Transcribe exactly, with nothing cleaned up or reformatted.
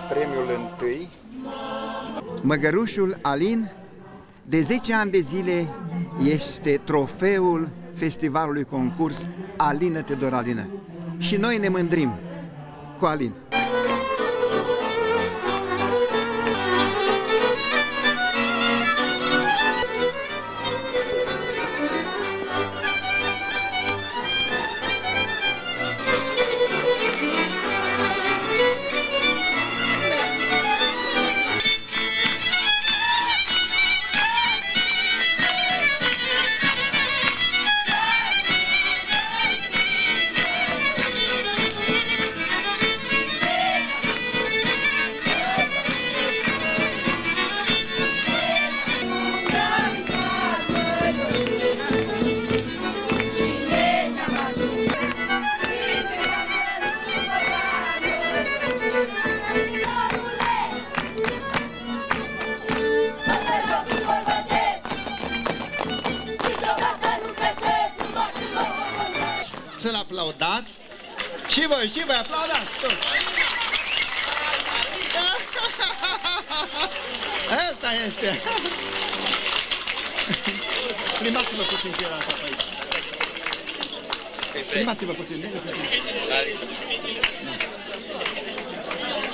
premiul întâi. Măgărușul Alin, de zece ani de zile, este trofeul festivalului concurs Alină-te Doralină. Și noi ne mândrim cu Alin. Să-l aplaudați și voi, și voi aplaudați toți. Asta este. Plimbați-vă puțin cu el asta pe aici. Plimbați-vă puțin.